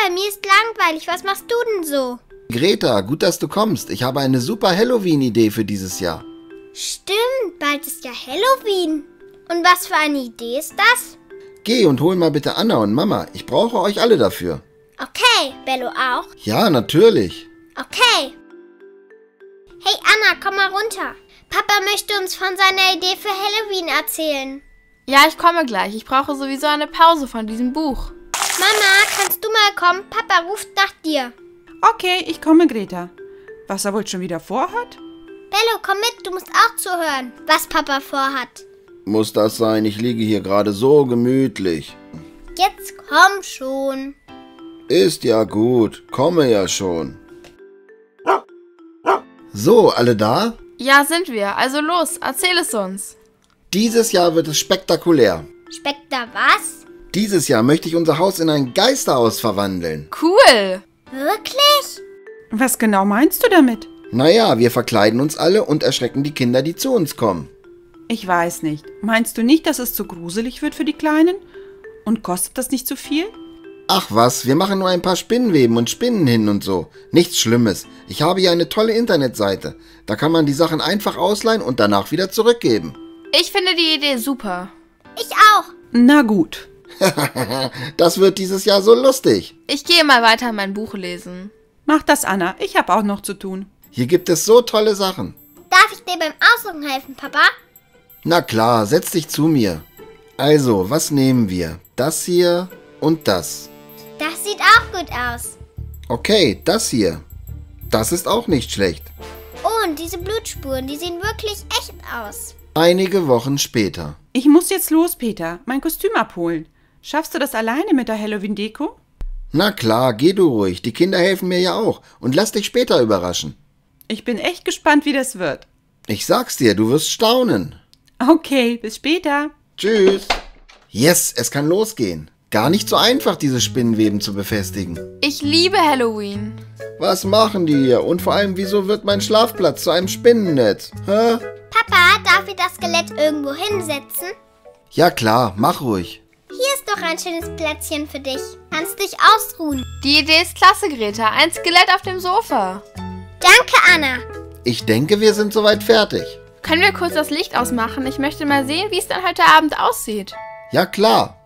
mir ist langweilig. Was machst du denn so? Greta, gut, dass du kommst. Ich habe eine super Halloween-Idee für dieses Jahr. Stimmt, bald ist ja Halloween. Und was für eine Idee ist das? Geh und hol mal bitte Anna und Mama. Ich brauche euch alle dafür. Okay, Bello auch? Ja, natürlich. Okay. Hey Anna, komm mal runter. Papa möchte uns von seiner Idee für Halloween erzählen. Ja, ich komme gleich. Ich brauche sowieso eine Pause von diesem Buch. Mama, kannst du mal kommen? Papa ruft nach dir. Okay, ich komme, Greta. Was er wohl schon wieder vorhat? Bello, komm mit, du musst auch zuhören, was Papa vorhat. Muss das sein? Ich liege hier gerade so gemütlich. Jetzt komm schon. Ist ja gut. Komme ja schon. So, alle da? Ja, sind wir. Also los, erzähl es uns. Dieses Jahr wird es spektakulär. Spekter was? Dieses Jahr möchte ich unser Haus in ein Geisterhaus verwandeln. Cool. Wirklich? Was genau meinst du damit? Naja, wir verkleiden uns alle und erschrecken die Kinder, die zu uns kommen. Ich weiß nicht. Meinst du nicht, dass es zu gruselig wird für die Kleinen? Und kostet das nicht zu viel? Ach was, wir machen nur ein paar Spinnweben und Spinnen hin und so. Nichts Schlimmes. Ich habe hier eine tolle Internetseite. Da kann man die Sachen einfach ausleihen und danach wieder zurückgeben. Ich finde die Idee super. Ich auch. Na gut. Das wird dieses Jahr so lustig. Ich gehe mal weiter mein Buch lesen. Mach das, Anna. Ich habe auch noch zu tun. Hier gibt es so tolle Sachen. Darf ich dir beim Aussuchen helfen, Papa? Na klar, setz dich zu mir. Also, was nehmen wir? Das hier und das. Das sieht auch gut aus. Okay, das hier. Das ist auch nicht schlecht. Oh, und diese Blutspuren, die sehen wirklich echt aus. Einige Wochen später. Ich muss jetzt los, Peter. Mein Kostüm abholen. Schaffst du das alleine mit der Halloween-Deko? Na klar, geh du ruhig. Die Kinder helfen mir ja auch. Und lass dich später überraschen. Ich bin echt gespannt, wie das wird. Ich sag's dir, du wirst staunen. Okay, bis später. Tschüss. Yes, es kann losgehen. Gar nicht so einfach, diese Spinnenweben zu befestigen. Ich liebe Halloween. Was machen die hier? Und vor allem, wieso wird mein Schlafplatz zu einem Spinnennetz? Hä? Papa, darf ich das Skelett irgendwo hinsetzen? Ja klar, mach ruhig. Hier ist doch ein schönes Plätzchen für dich. Kannst dich ausruhen. Die Idee ist klasse, Greta. Ein Skelett auf dem Sofa. Danke, Anna. Ich denke, wir sind soweit fertig. Können wir kurz das Licht ausmachen? Ich möchte mal sehen, wie es dann heute Abend aussieht. Ja klar.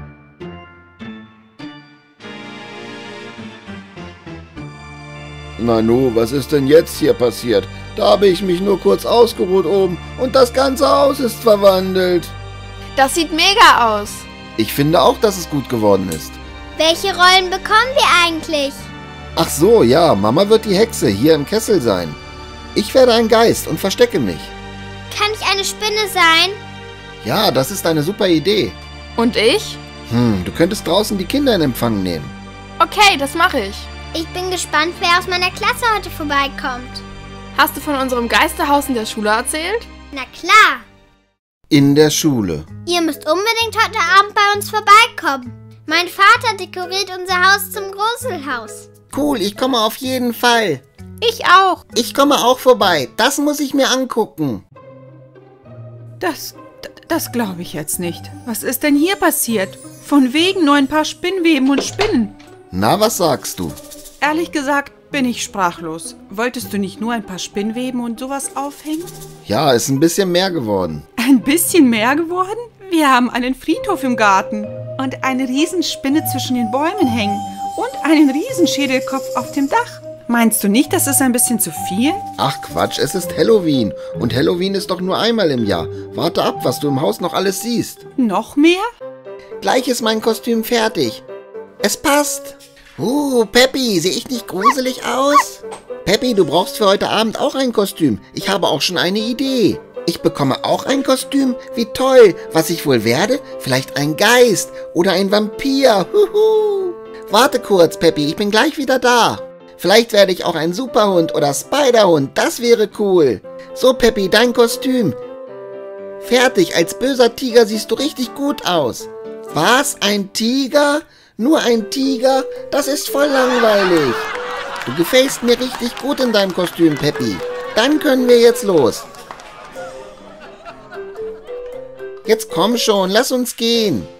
Nanu, was ist denn jetzt hier passiert? Da habe ich mich nur kurz ausgeruht oben und das ganze Haus ist verwandelt. Das sieht mega aus. Ich finde auch, dass es gut geworden ist. Welche Rollen bekommen wir eigentlich? Ach so, ja, Mama wird die Hexe hier im Kessel sein. Ich werde ein Geist und verstecke mich. Kann ich eine Spinne sein? Ja, das ist eine super Idee. Und ich? Du könntest draußen die Kinder in Empfang nehmen. Okay, das mache ich. Ich bin gespannt, wer aus meiner Klasse heute vorbeikommt. Hast du von unserem Geisterhaus in der Schule erzählt? Na klar. In der Schule. Ihr müsst unbedingt heute Abend bei uns vorbeikommen. Mein Vater dekoriert unser Haus zum Gruselhaus. Cool, ich komme auf jeden Fall. Ich auch. Ich komme auch vorbei. Das muss ich mir angucken. Das glaube ich jetzt nicht. Was ist denn hier passiert? Von wegen nur ein paar Spinnweben und Spinnen. Na, was sagst du? Ehrlich gesagt bin ich sprachlos. Wolltest du nicht nur ein paar Spinnweben und sowas aufhängen? Ja, ist ein bisschen mehr geworden. Ein bisschen mehr geworden? Wir haben einen Friedhof im Garten und eine Riesenspinne zwischen den Bäumen hängen und einen Riesenschädelkopf auf dem Dach. Meinst du nicht, das ist ein bisschen zu viel? Ach Quatsch, es ist Halloween. Und Halloween ist doch nur einmal im Jahr. Warte ab, was du im Haus noch alles siehst. Noch mehr? Gleich ist mein Kostüm fertig. Es passt. Peppi, sehe ich nicht gruselig aus? Peppi, du brauchst für heute Abend auch ein Kostüm. Ich habe auch schon eine Idee. Ich bekomme auch ein Kostüm? Wie toll. Was ich wohl werde? Vielleicht ein Geist oder ein Vampir. Huhu. Warte kurz, Peppi, ich bin gleich wieder da. Vielleicht werde ich auch ein Superhund oder Spiderhund. Das wäre cool. So, Peppi, dein Kostüm. Fertig, als böser Tiger siehst du richtig gut aus. Was? Ein Tiger? Nur ein Tiger? Das ist voll langweilig. Du gefällst mir richtig gut in deinem Kostüm, Peppi. Dann können wir jetzt los. Jetzt komm schon, lass uns gehen.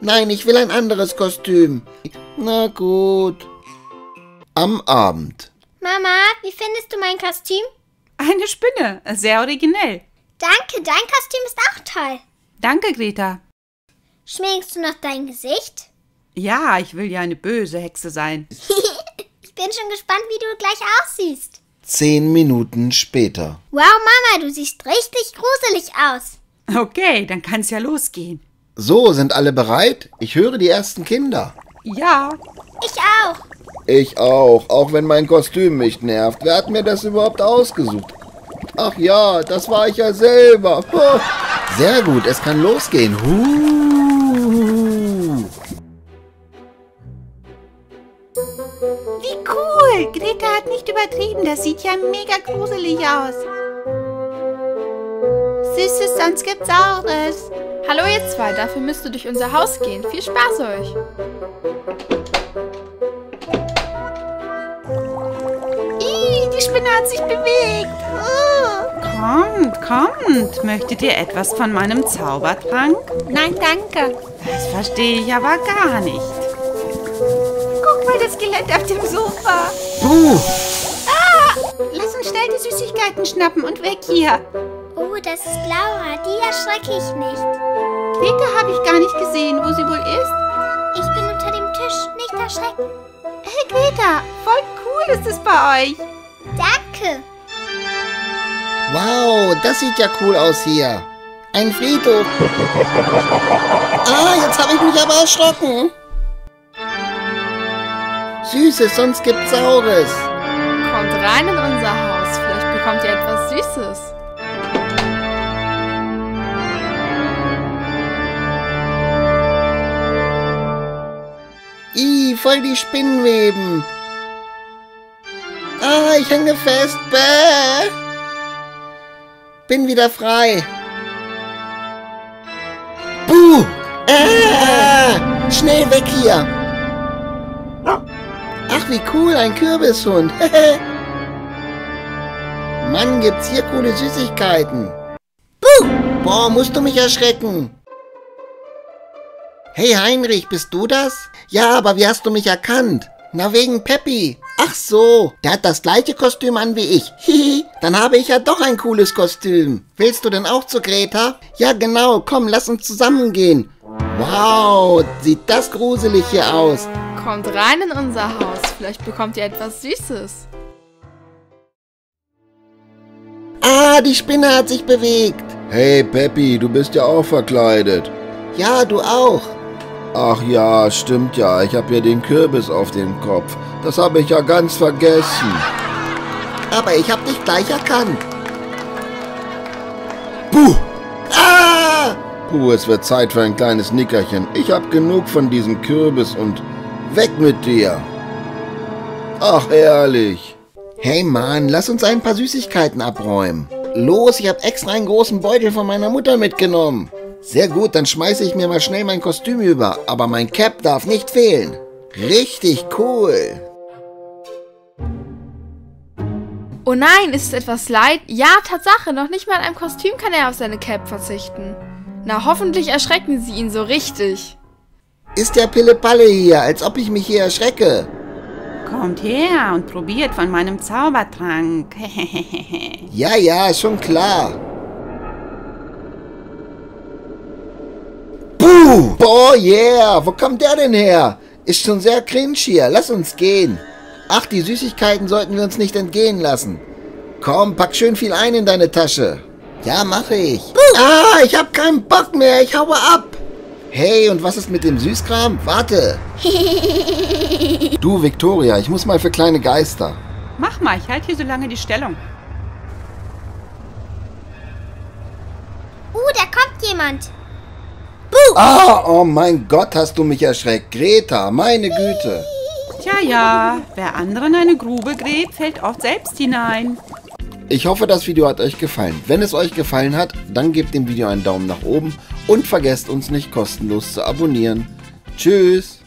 Nein, ich will ein anderes Kostüm. Na gut. Am Abend. Mama, wie findest du mein Kostüm? Eine Spinne, sehr originell. Danke, dein Kostüm ist auch toll. Danke, Greta. Schminkst du noch dein Gesicht? Ja, ich will ja eine böse Hexe sein. Ich bin schon gespannt, wie du gleich aussiehst. 10 Minuten später. Wow, Mama, du siehst richtig gruselig aus. Okay, dann kann's ja losgehen. So, sind alle bereit? Ich höre die ersten Kinder. Ja. Ich auch. Ich auch wenn mein Kostüm mich nervt. Wer hat mir das überhaupt ausgesucht? Ach ja, das war ich ja selber. Sehr gut, es kann losgehen. Wie cool! Greta hat nicht übertrieben. Das sieht ja mega gruselig aus. Süßes, sonst gibt's Saures. Hallo ihr zwei, dafür müsst ihr durch unser Haus gehen. Viel Spaß euch. Die Spinne hat sich bewegt. Kommt. Möchtet ihr etwas von meinem Zaubertrank? Nein, danke. Das verstehe ich aber gar nicht. Guck mal, das Skelett auf dem Sofa. Lass uns schnell die Süßigkeiten schnappen und weg hier. Oh, das ist Laura, die erschrecke ich nicht. Greta habe ich gar nicht gesehen, wo sie wohl ist. Ich bin unter dem Tisch, nicht erschrecken. Hey Greta, voll cool ist es bei euch. Danke. Wow, das sieht ja cool aus hier. Ein Friedhof. Jetzt habe ich mich aber erschrocken. Süßes, sonst gibt's Saures. Kommt rein in unser Haus. Vielleicht bekommt ihr etwas Süßes. Voll die Spinnenweben. Ich hänge fest. Bäh. Bin wieder frei. Buh! Schnell weg hier. Ach, wie cool, ein Kürbishund. Mann, gibt's hier coole Süßigkeiten. Buh! Boah, musst du mich erschrecken. Hey Heinrich, bist du das? Ja, aber wie hast du mich erkannt? Na, wegen Peppi. Ach so, der hat das gleiche Kostüm an wie ich. Hihi, dann habe ich ja doch ein cooles Kostüm. Willst du denn auch zu Greta? Ja, genau, komm, lass uns zusammen gehen. Wow, sieht das gruselig hier aus. Kommt rein in unser Haus. Vielleicht bekommt ihr etwas Süßes. Die Spinne hat sich bewegt. Hey Peppi, du bist ja auch verkleidet. Ja, du auch. Ach ja, stimmt ja. Ich habe ja den Kürbis auf dem Kopf. Das habe ich ja ganz vergessen. Aber ich habe dich gleich erkannt. Puh! Puh, es wird Zeit für ein kleines Nickerchen. Ich habe genug von diesem Kürbis und weg mit dir. Ach, ehrlich. Hey Mann, lass uns ein paar Süßigkeiten abräumen. Los, ich habe extra einen großen Beutel von meiner Mutter mitgenommen. Sehr gut, dann schmeiße ich mir mal schnell mein Kostüm über. Aber mein Cap darf nicht fehlen. Richtig cool. Oh nein, ist es etwas leid? Ja, Tatsache, noch nicht mal an einem Kostüm kann er auf seine Cap verzichten. Na, hoffentlich erschrecken sie ihn so richtig. Ist der Pille-Palle hier, als ob ich mich hier erschrecke. Kommt her und probiert von meinem Zaubertrank. Ja, schon klar. Buh! Boah, yeah! Wo kommt der denn her? Ist schon sehr cringe hier. Lass uns gehen. Ach, die Süßigkeiten sollten wir uns nicht entgehen lassen. Komm, pack schön viel ein in deine Tasche. Ja, mache ich. Ich hab keinen Bock mehr. Ich haue ab. Hey, und was ist mit dem Süßkram? Warte. Du, Victoria, ich muss mal für kleine Geister. Mach mal, ich halte hier so lange die Stellung. Da kommt jemand. Oh mein Gott, hast du mich erschreckt. Greta, meine Güte. Tja, ja, wer anderen eine Grube gräbt, fällt oft selbst hinein. Ich hoffe, das Video hat euch gefallen. Wenn es euch gefallen hat, dann gebt dem Video einen Daumen nach oben und vergesst uns nicht kostenlos zu abonnieren. Tschüss.